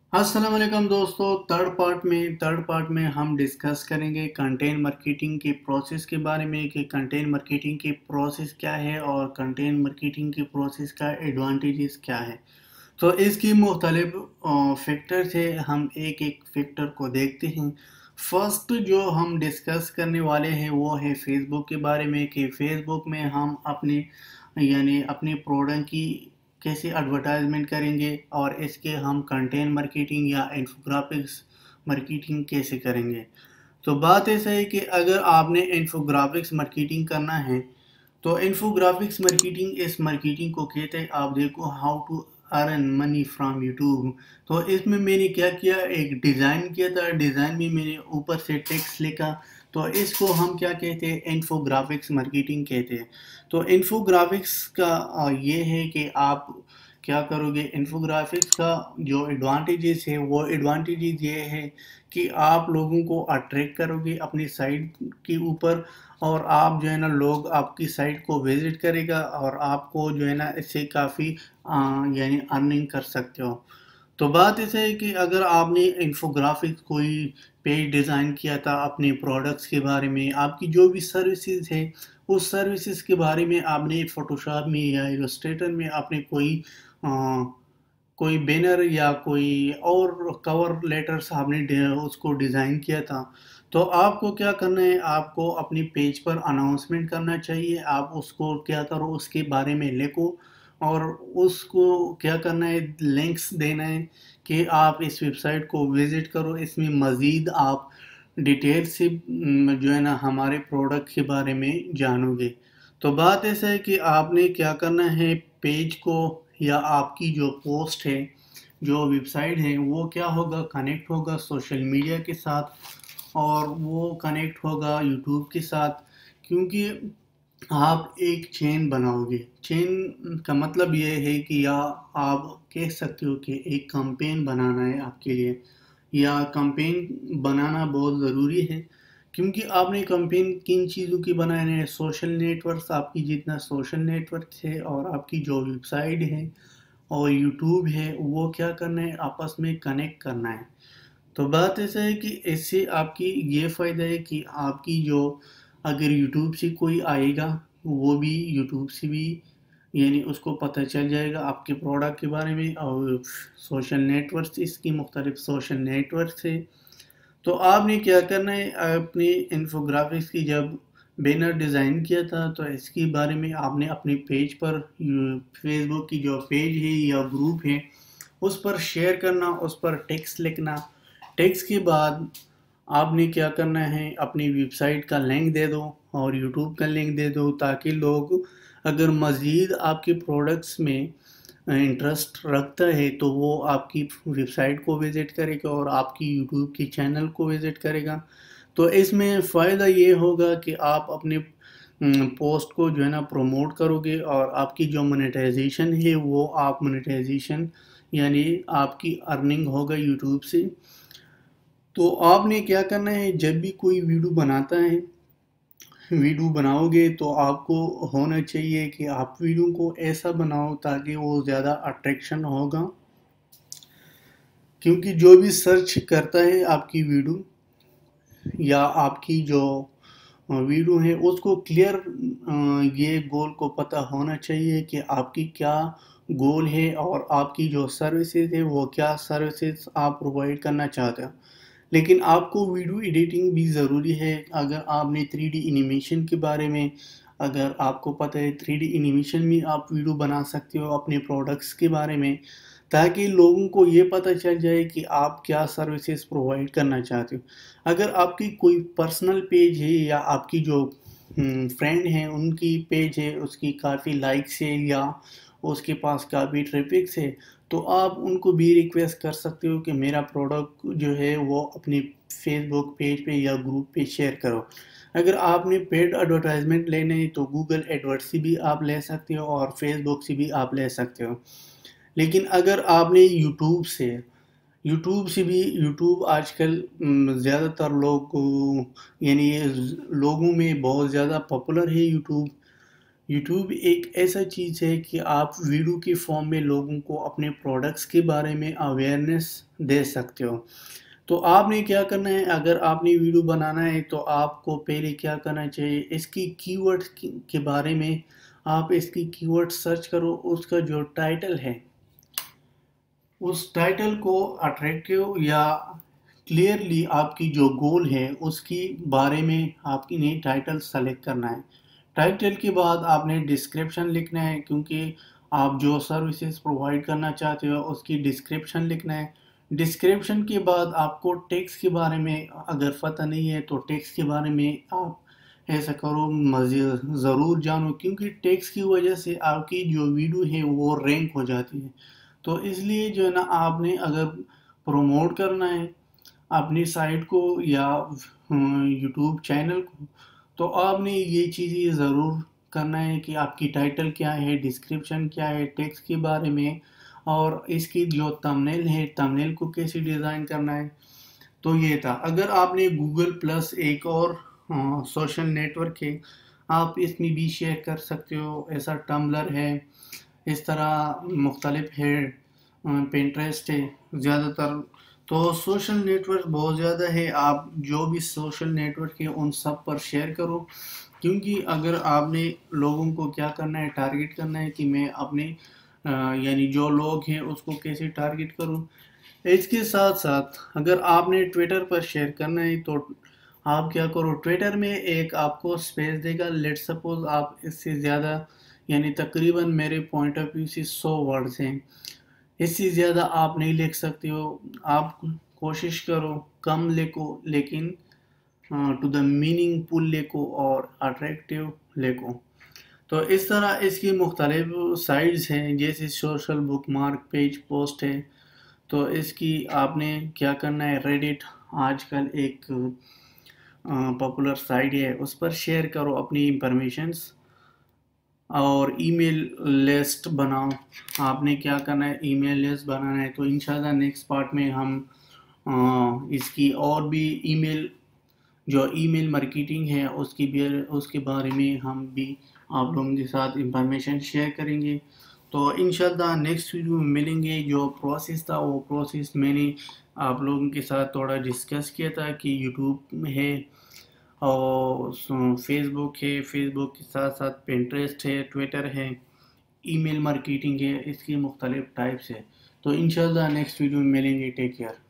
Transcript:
अस्सलाम वालेकुम दोस्तों। थर्ड पार्ट में हम डिस्कस करेंगे कंटेंट मार्केटिंग की प्रोसेस के बारे में कि कंटेंट मार्केटिंग की प्रोसेस क्या है और कंटेंट मार्केटिंग की प्रोसेस का एडवांटेजेस क्या है। तो इसकी मुख्तलिफ फैक्टर से हम एक एक फैक्टर को देखते हैं। फर्स्ट जो हम डिस्कस करने वाले हैं वो है फेसबुक के बारे में कि फेसबुक में हम अपने प्रोडक्ट की कैसे एडवर्टाइजमेंट करेंगे और इसके हम कंटेंट मार्केटिंग या इन्फोग्राफिक्स मार्केटिंग कैसे करेंगे। तो बात ऐसा है कि अगर आपने इन्फोग्राफिक्स मार्केटिंग करना है तो इन्फोग्राफिक्स मार्केटिंग इस मार्केटिंग को कहते हैं। आप देखो how to earn money from YouTube. तो इसमें मैंने क्या किया, एक डिज़ाइन किया था। डिज़ाइन में मैंने ऊपर से टेक्स्ट लिखा। तो इसको हम क्या कहते हैं, इन्फोग्राफिक्स मार्केटिंग कहते हैं। तो इन्फोग्राफिक्स का ये है कि आप क्या करोगे, इन्फोग्राफिक्स का जो एडवांटेजेस है वो एडवांटेजेस ये है कि आप लोगों को अट्रैक्ट करोगे अपनी साइट के ऊपर, और आप जो है ना लोग आपकी साइट को विजिट करेगा और आपको जो है ना इससे काफ़ी अर्निंग कर सकते हो। तो बात ऐसे है कि अगर आपने इंफोग्राफिक्स कोई पेज डिज़ाइन किया था अपने प्रोडक्ट्स के बारे में, आपकी जो भी सर्विसेज है उस सर्विसेज के बारे में आपने फोटोशॉप में या इलस्ट्रेटर में आपने कोई बैनर या कोई और कवर लेटर्स आपने उसको डिज़ाइन किया था। तो आपको क्या करना है, आपको अपनी पेज पर अनाउंसमेंट करना चाहिए। आप उसको क्या करो, उसके बारे में लिखो और उसको क्या करना है, लिंक्स देना है कि आप इस वेबसाइट को विज़िट करो। इसमें मज़ीद आप डिटेल से जो है ना हमारे प्रोडक्ट के बारे में जानोगे। तो बात ऐसा है कि आपने क्या करना है, पेज को या आपकी जो पोस्ट है, जो वेबसाइट है, वो क्या होगा, कनेक्ट होगा सोशल मीडिया के साथ और वो कनेक्ट होगा यूट्यूब के साथ। क्योंकि आप एक चेन बनाओगे। चेन का मतलब ये है कि या आप कह सकते हो कि एक कैंपेन बनाना है आपके लिए, या कैंपेन बनाना बहुत ज़रूरी है। क्योंकि आपने कैंपेन किन चीज़ों की बनाना है, सोशल नेटवर्क्स, आपकी जितना सोशल नेटवर्क है और आपकी जो वेबसाइट है और यूट्यूब है, वो क्या करना है, आपस में कनेक्ट करना है। तो बात ऐसा है कि इससे आपकी ये फ़ायदा है कि आपकी जो अगर यूट्यूब से कोई आएगा, वो भी यूट्यूब से भी उसको पता चल जाएगा आपके प्रोडक्ट के बारे में। और सोशल नेटवर्क, इसकी मुख्तलिफ सोशल नेटवर्क से तो आपने क्या करना है, अपनी इन्फोग्राफिक्स की जब बैनर डिज़ाइन किया था तो इसके बारे में आपने अपने पेज पर, फेसबुक की जो पेज है या ग्रुप है, उस पर शेयर करना, उस पर टेक्स्ट लिखना। टेक्स्ट के बाद आपने क्या करना है, अपनी वेबसाइट का लिंक दे दो और यूट्यूब का लिंक दे दो, ताकि लोग अगर मज़ीद आपके प्रोडक्ट्स में इंटरेस्ट रखता है तो वो आपकी वेबसाइट को विज़िट करेगा और आपकी यूट्यूब की चैनल को विज़िट करेगा। तो इसमें फ़ायदा ये होगा कि आप अपने पोस्ट को जो है ना प्रमोट करोगे और आपकी जो मोनेटाइजेशन है वो आप मोनेटाइजेशन आपकी अर्निंग होगा यूट्यूब से। तो आपने क्या करना है, जब भी कोई वीडियो बनाता है, वीडियो बनाओगे तो आपको होना चाहिए कि आप वीडियो को ऐसा बनाओ ताकि वो ज़्यादा अट्रैक्शन होगा। क्योंकि जो भी सर्च करता है आपकी वीडियो या आपकी जो वीडियो है, उसको क्लियर ये गोल को पता होना चाहिए कि आपकी क्या गोल है और आपकी जो सर्विसेज है वो क्या सर्विसेज आप प्रोवाइड करना चाहते हो। लेकिन आपको वीडियो एडिटिंग भी ज़रूरी है। अगर आपने 3D एनिमेशन के बारे में, अगर आपको पता है 3D एनिमेशन में आप वीडियो बना सकते हो अपने प्रोडक्ट्स के बारे में, ताकि लोगों को ये पता चल जाए कि आप क्या सर्विसेज प्रोवाइड करना चाहते हो। अगर आपकी कोई पर्सनल पेज है या आपकी जो फ्रेंड हैं उनकी पेज है, उसकी काफ़ी लाइक्स है या उसके पास काफ़ी ट्रैफिक्स है, तो आप उनको भी रिक्वेस्ट कर सकते हो कि मेरा प्रोडक्ट जो है वो अपनी फेसबुक पेज पे या ग्रुप पे शेयर करो। अगर आपने पेड एडवर्टाइजमेंट लेने हैं तो गूगल एडवर्ड्स से भी आप ले सकते हो और फेसबुक से भी आप ले सकते हो। लेकिन अगर आपने यूट्यूब आजकल ज़्यादातर लोग को लोगों में बहुत ज़्यादा पॉपुलर है यूट्यूब। یوٹیوب ایک ایسا چیز ہے کہ آپ ویڈیو کی فارم میں لوگوں کو اپنے پروڈکٹس کے بارے میں اویئرنیس دے سکتے ہو. تو آپ نے کیا کرنا ہے، اگر آپ نے ویڈیو بنانا ہے تو آپ کو پہلے کیا کرنا چاہیے، اس کی کی ورڈ کے بارے میں آپ اس کی کی ورڈ سرچ کرو. اس کا جو ٹائٹل ہے اس ٹائٹل کو اٹریکٹیو یا کلیئرلی آپ کی جو گول ہے اس کی بارے میں آپ کی نے ٹائٹل سلیکٹ کرنا ہے. ٹائٹل کے بعد آپ نے ڈسکرپشن لکھنا ہے، کیونکہ آپ جو سروسز پرووائڈ کرنا چاہتے ہو اس کی ڈسکرپشن لکھنا ہے. ڈسکرپشن کے بعد آپ کو ٹیکس کے بارے میں اگر پتہ نہیں ہے تو ٹیکس کے بارے میں آپ ایسا کرو مزید ضرور جانو، کیونکہ ٹیکس کی وجہ سے آپ کی جو ویڈیو ہے وہ رینک ہو جاتی ہے. تو اس لیے جو ہے نا، آپ نے اگر پروموٹ کرنا ہے اپنی سائٹ کو یا یوٹیوب چینل کو، تو آپ نے یہ چیزیں ضرور کرنا ہے کہ آپ کی ٹائٹل کیا ہے، ڈسکرپشن کیا ہے ٹیکسٹ کے بارے میں، اور اس کی جو تمنیل ہے تمنیل کو کیسے ڈیزائن کرنا ہے. تو یہ تھا. اگر آپ نے گوگل پلس ایک اور سوشل نیٹ ورک ہے، آپ اس میں بھی شیئر کر سکتے ہو. ایسا ٹمبلر ہے، اس طرح مختلف ہے، پینٹریسٹ ہے زیادہ تر. تو سوشل نیٹ ورک بہت زیادہ ہے. آپ جو بھی سوشل نیٹ ورک ہے ان سب پر شیئر کرو، کیونکہ اگر آپ نے لوگوں کو کیا کرنا ہے، ٹارگٹ کرنا ہے کہ میں اپنے یعنی جو لوگ ہیں اس کو کیسے ٹارگٹ کروں. اس کے ساتھ ساتھ اگر آپ نے ٹویٹر پر شیئر کرنا ہے تو آپ کیا کرو، ٹویٹر میں ایک آپ کو اسپیس دے گا. لیٹ سپوز آپ اس سے زیادہ یعنی تقریباً میرے پوائنٹ آف ویو سے 100 ورڈز ہیں، اس سے زیادہ آپ نہیں لکھ سکتے ہو. آپ کوشش کرو کم لکھو، لیکن ٹو دا میننگ فل لکھو اور اٹریکٹیو لکھو. تو اس طرح اس کی مختلف سائٹس ہیں، جیسے social bookmark page post ہے. تو اس کی آپ نے کیا کرنا ہے، ریڈٹ آج کل ایک پاپولر سائٹ ہے، اس پر شیئر کرو اپنی انفارمیشنز، اور ای میل لسٹ بناؤ. آپ نے کیا کرنا ہے، ای میل لسٹ بنانا ہے. تو انشاءاللہ نیکسٹ پارٹ میں ہم اس کی اور بھی ای میل جو ای میل مارکیٹنگ ہے اس کے بارے میں ہم بھی آپ لوگوں کے ساتھ انفارمیشن شیئر کریں گے. تو انشاءاللہ نیکسٹ ویڈیو میں ملیں گے. جو پروسیس تھا وہ پروسیس میں نے آپ لوگوں کے ساتھ تھوڑا ڈسکس کیا تھا کہ یوٹیوب ہے اور فیس بک ہے، فیس بک کے ساتھ ساتھ پینٹریسٹ ہے، ٹویٹر ہے، ای میل مارکیٹنگ ہے. اس کی مختلف ٹائپس ہے. تو انشاءاللہ نیکسٹ ویڈیو میں ملیں گے. Take care.